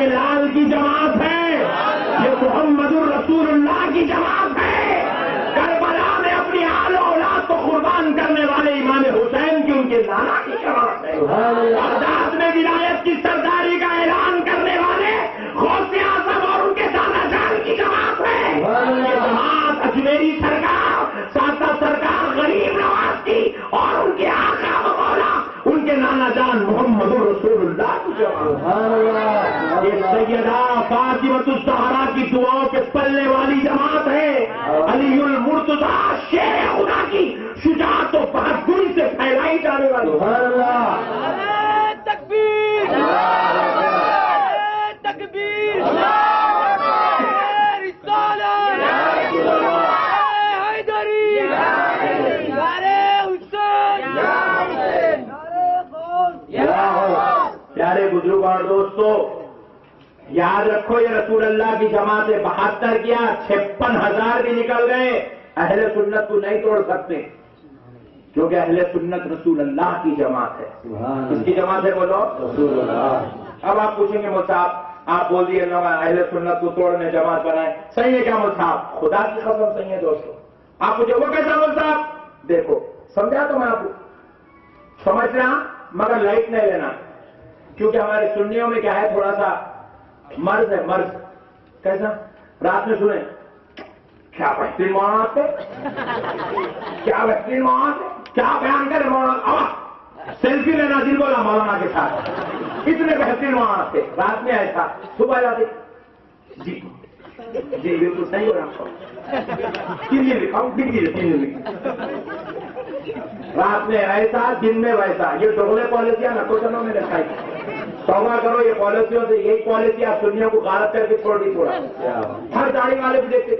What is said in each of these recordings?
کے لال کی جماعت ہے، یہ محمد الرسول اللہ کی جماعت ہے۔ کربلا میں اپنی آل و اولاد کو قربان کرنے والے امام حسین کی ان کے نانا کی جماعت ہے۔ بغداد میں ولایت کی سرداری کا اعلان کرنے والے غوث اعظم اور ان کے دادا جان کی جماعت ہے۔ یہ جماعت اجمیری سرکار، سادہ سرکار غریب نواز کی اور ان کے آقا و مولا ان کے نانا جان محمد رسول اللہ کی جماعت، یہ سیدہ فاطمۃ الزہرا کی دعاؤں کے پلنے والی جماعت ہے۔ علی المرتضیٰ شیر خدا کی شجاعت و بہادری سے پھیلائی جانے والی۔ تکبیر تکبیر پیارے بزرگ اور دوستو، یاد رکھو یہ رسول اللہ کی جماعت 72 کیا 56,000 بھی نکل گئے، اہل سنت کو نہیں توڑ سکتے، کیونکہ اہل سنت رسول اللہ کی جماعت ہے۔ کس کی جماعت ہے بولو؟ رسول اللہ۔ اب آپ پوچھیں گے مول صاحب، آپ بول دیے لوگ اہل سنت کو توڑنے جماعت بنائے، صحیح ہے کیا مول صاحب؟ خدا کی قسم صحیح ہے دوستو۔ آپ پوچھیں وہ کیسا مول صاحب؟ دیکھو سمجھا تو میں آپ کو سمجھ رہا مگر لائٹ نہیں لینا، کیونکہ ہمارے سنیوں میں کیا ہے تھوڑا سا مرض ہے، مرض کیسا؟ رات میں سنیں کیا بہترین مولانا تھے، کیا بہترین مولانا تھے، کیا بیان کرے مولانا، سیلفی لینا دل بولا مولانا کے ساتھ، اتنے بہترین مولانا تھے۔ رات میں ایسا، صبح جاتے جی جی بالکل صحیح ہو رہا، تین دن لکھاؤں، تین دن رات میں ایسا دن میں ویسا، یہ ڈوگلے پالیسیاں نکو چنوں میں رکھائی، توبہ کرو یہ پالیسیوں سے، یہی پالیسی آپ سنیوں کو غارت کر کے چھوڑ دی تھوڑا، ہر داڑھی والے بھی دیکھتے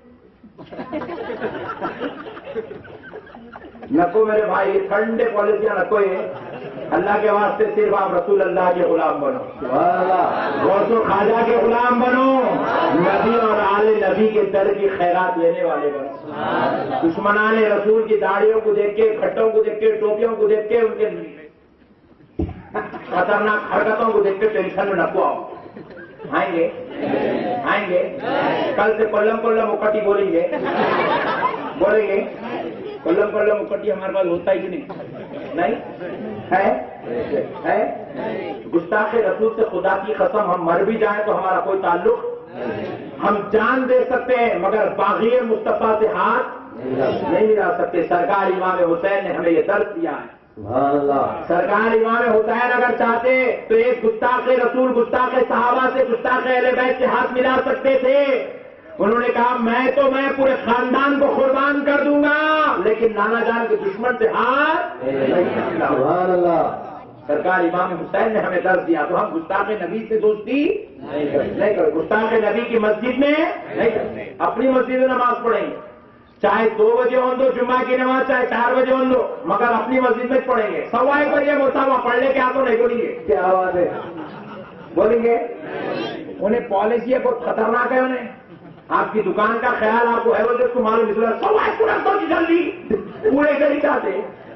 نکو میرے بھائی، یہ ٹھنڈے پالیسیاں نکو، یہ اللہ کے واسطے صرف آپ رسول اللہ کے غلام بنو، غوث و خواجہ کے غلام بنو، نبی اور آل نبی کے در کی خیرات لینے والے بنو۔ دشمنان رسول کی داڑھیوں کو دیکھ کے، کھٹوں کو دیکھ کے، ٹوپیوں کو دیکھ کے، ان کے خطرناک حرکتوں کو دیکھ کے ٹینشن میں نکو آؤ، آئیں گے آئیں گے، کل سے کولم کولم اکٹی بولیں گے، بولیں گے کولم کولم اکٹی ہمارے پاس ہوتا ہی کہ نہیں ہے؟ گستاخ رسول سے خدا کی قسم ہم مر بھی جائیں تو ہمارا کوئی تعلق، ہم جان دے سکتے ہیں مگر باغی مصطفیٰ سے ہاتھ نہیں ملا سکتے۔ سرکار امام حسین نے ہمیں یہ درس دیا ہے، سرکار امام حسین اگر چاہتے تو ایک گستاخ رسول، گستاخ صحابہ سے، گستاخ اہل بیت سے ہاتھ ملا سکتے تھے۔ انہوں نے کہا میں پورے خاندان کو قربان کر دوں گا لیکن نانا جان کے دشمن سے ہاتھ نہیں ملا۔ سرکار امام حسین نے ہمیں درس دیا، تو ہم گستاخ نبی سے دوستی نہیں کریں، گستاخ نبی کی مسجد میں نہیں کریں، اپنی مسجد میں نماز پڑھیں گے، چاہے 2 بجے ہوں دو جمعہ کی نماز، چاہے 4 بجے ہوں دو، مگر اپنی مسجد میں پڑھیں گے۔ 1:15 بجے وہاں پڑھ لے کے آپ تو نہیں بولیں گے، کیا بات ہے بولیں گے؟ انہیں پالیسی بہت خطرناک ہے، انہیں آپ کی دکان کا خیال آپ کو ہے وہ جب تمہارے مثلا 1:15 کی جلدی پورے گھر ہی چاہتے،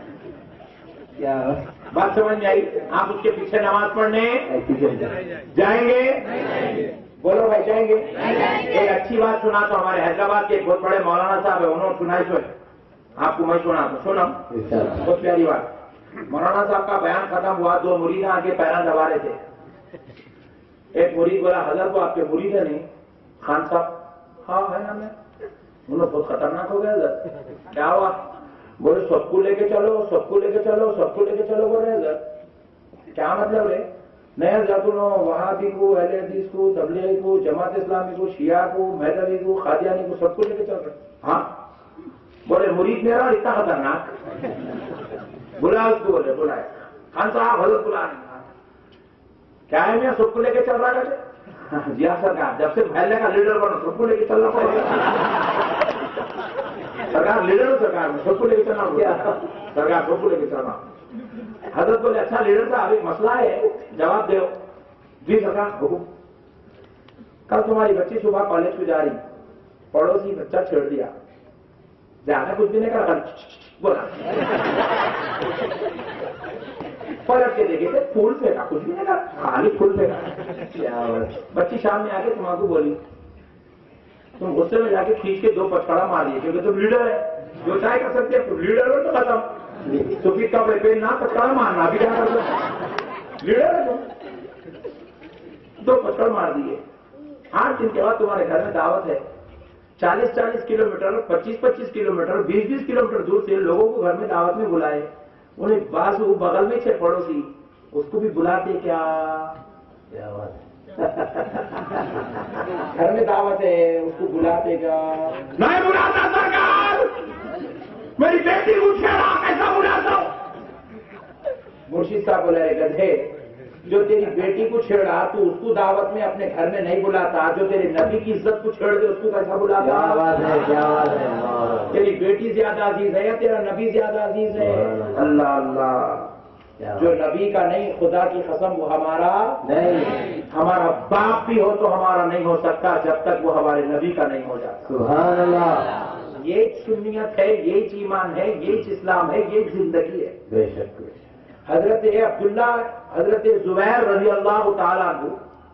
کیا بات سمجھ میں آئی؟ آپ اس کے پیچھے نماز پڑھنے جائیں گے؟ بولو بھائی جائیں گے؟ ایک اچھی بات سنا تو ہمارے حیدرآباد کے ایک بہت بڑے مولانا صاحب ہے، انہوں نے سنائی سو آپ کو میں سنا تو سنو، بہت پیاری بات۔ مولانا صاحب کا بیان ختم ہوا، 2 مرید آگے پیران دبا رہے تھے، ایک مرید بولا حضرت کو آپ کے مرید ہے نہیں؟ خان صاحب ہاں ہے نا، میں انہوں بہت خطرناک ہو گیا حضرت، کیا ہوا؟ بولے سب کو لے کے چلو، سب کو لے کے چلو، سب کو لے کے چلو، بول رہے حضرت کیا مطلب رہے؟ نہیں حضرت وہابی کو، اہل حدیث کو، تبلیغی کو، جماعت اسلامی کو، شیعہ کو، مہدوی کو، قادیانی کو، سب کو لے کے چل رہے؟ ہاں بولے مرید میرا اتنا خطرناک، بلا اس کو، بولے بلائے خان صاحب حضرت بلا کیا ہے، میں سب کو لے کے چل رہا ہے؟ جی ہاں سرکار، جب سے محلے کا لیڈر بنو سب کو لے کے چلنا پڑے گا، سرکار لیڈر ہو، سرکار میں سب کو لے کے چلنا پڑے، سرکار سب کو لے کے چلنا۔ حضرت بولے اچھا لیڈر صاحب ایک مسئلہ ہے، جواب دو۔ جی سرکار حکم۔ کل تمہاری بچی صبح کالج کو جا رہی، پڑوسی بچہ چھیڑ دیا، زیادہ کچھ بھی نہیں کرا، بولا پلٹ کے دیکھے تھے پھول پھینکا، کچھ بھی نہیں تھا، خالی پھول پھینکا. بچی شام میں آ کے تمہارے کو بولی، تم غصے میں جا کے کھینچ کے 2 پچکڑا مار دیے کیونکہ تم لیڈر ہے، جو چاہے کر سکتے ہیں، لیڈر ہو تو ختم. تو پھر کپڑے پہننا پچکڑا مارنا بھی کیا کر سکتے، لیڈر ہے تم. 2 پچکڑ مار دیے. 8 دن کے بعد تمہارے گھر میں دعوت ہے. 40 کلومیٹر، 25 کلومیٹر، 20 کلومیٹر دور سے لوگوں کو گھر میں دعوت میں بلائے. انہیں بعض بغل میں تھے پڑوسی، اس کو بھی بلاتے کیا گھر میں دعوت ہے، اس کو بلاتے کیا؟ نہیں بلاتا سرکار، میری بیٹی کو چھیڑا، کیسا بلاتا ہوں؟ مرشد صاحب بولے گدھے، جو تیری بیٹی کو چھیڑا تو اس کو دعوت میں اپنے گھر میں نہیں بلاتا، جو تیرے نبی کی عزت کو چھیڑ دے اس کو کیسا بلاتا؟ کیا بات ہے، کیا بات ہے. تیری بیٹی زیادہ عزیز ہے یا تیرا نبی زیادہ عزیز ہے؟ اللہ اللہ. جو نبی کا نہیں، خدا کی قسم وہ ہمارا نہیں. ہمارا باپ بھی ہو تو ہمارا نہیں ہو سکتا جب تک وہ ہمارے نبی کا نہیں ہو جاتا. سبحان اللہ. یہ سنیت ہے، یہ ایمان ہے، یہ اسلام ہے، یہ زندگی ہے. بے شک. حضرت عبداللہ، حضرت زبیر رضی اللہ تعالیٰ عنہ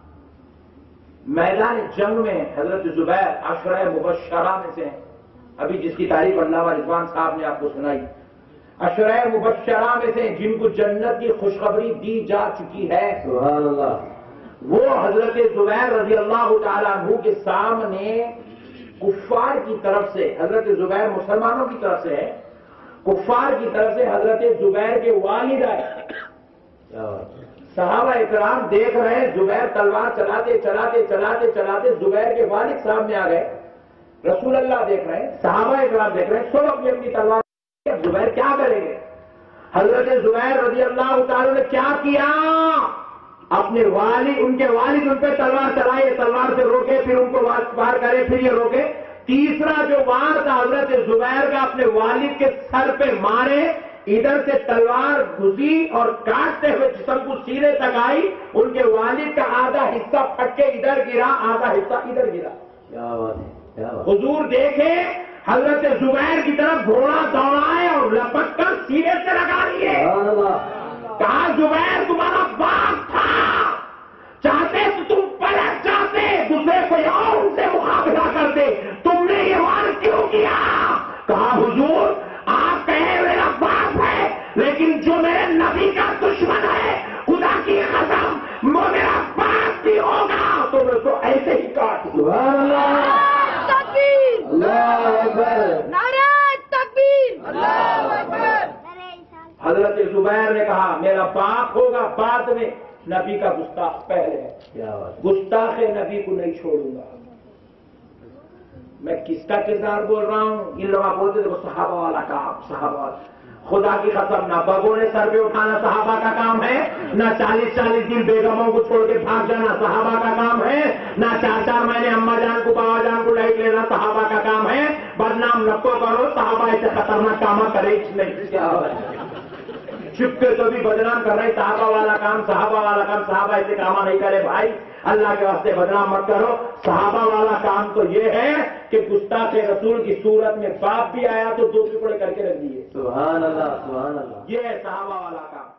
میدان جنگ میں، حضرت زبیر عشرہ مبشرہ میں سے ہیں. ابھی جس کی تعریف علامہ رضوان صاحب نے آپ کو سنائی، عشرہ مبشرہ میں سے جن کو جنت کی خوشخبری دی جا چکی ہے. سبحان اللہ. وہ حضرت زبیر رضی اللہ تعالیٰ عنہ کے سامنے کفار کی طرف سے، حضرت زبیر مسلمانوں کی طرف سے ہے، کفار کی طرف سے حضرت زبیر کے والد آئے. صحابہ اکرام دیکھ رہے ہیں، زبیر تلوار چلاتے چلاتے چلاتے چلاتے زبیر کے والد سامنے آ گئے. رسول اللہ دیکھ رہے ہیں، صحابہ اکرام دیکھ رہے ہیں، سب اپنی اپنی تلوار. زبیر کیا کریں گے؟ حضرت زبیر رضی اللہ تعالی نے کیا کیا؟ اپنے والد، ان کے والد ان پہ تلوار چلائے، تلوار سے روکے، پھر ان کو وار کرے، پھر یہ روکے. تیسرا جو وار تھا حضرت زبیر کا اپنے والد کے سر پہ مارے، ادھر سے تلوار گھسی اور کاٹتے ہوئے جسم کو سینے تک آئی. ان کے والد کا آدھا حصہ پھٹ کے ادھر گرا، آدھا حصہ ادھر گرا. کیا بات ہے. حضور دیکھے حضرت زبیر کی طرف گھوڑا دوڑائے اور لپٹ کر سینے سے لگا لیے. کہا زبیر تمہارا باپ تھا، چاہتے تو تم پلٹ جاتے، دوسرے کوئی اور ان سے مقابلہ کرتے، تم نے یہ وار کیوں کیا؟ کہا حضور آپ کہیں میرا باپ ہے، لیکن جو میرے نبی کا دشمن ہے، خدا کی قسم وہ میرا باپ بھی ہوگا تو میں تو ایسے ہی کاٹ دوں. تکبیر، اللہ اکبر، نعرہ تکبیر، اللہ اکبر. حضرت زبیر نے کہا میرا باپ ہوگا بعد میں، نبی کا گستاخ پہلے ہے، گستاخ نبی کو نہیں چھوڑوں گا. میں کس کا کردار بول رہا ہوں؟ ان لوگ بولتے تھے صحابہ والا کام، صحابہ والا. خدا کی قسم نہ بگوں نے سر پہ اٹھانا صحابہ کا کام ہے، نہ 40 دن بیگموں کو چھوڑ کے بھاگ جانا صحابہ کا کام ہے، نہ 4 مہینے اما جان کو بابا جان کو لائٹ لینا صحابہ کا کام ہے. بدنام نکو کرو، صحابہ ایسے خطرناک کام کرے نہیں. کیا چھپ کے تو بھی بدنام کر رہے، صحابہ والا کام، صحابہ والا کام. صحابہ ایسے کام نہیں کرے بھائی، اللہ کے واسطے بدنام مت کرو. صحابہ والا کام تو یہ ہے کہ گستاخ رسول کی صورت میں باپ بھی آیا تو 2 ٹکڑے کر کے رکھ دیے. سبحان اللہ، سبحان اللہ. یہ ہے صحابہ والا کام.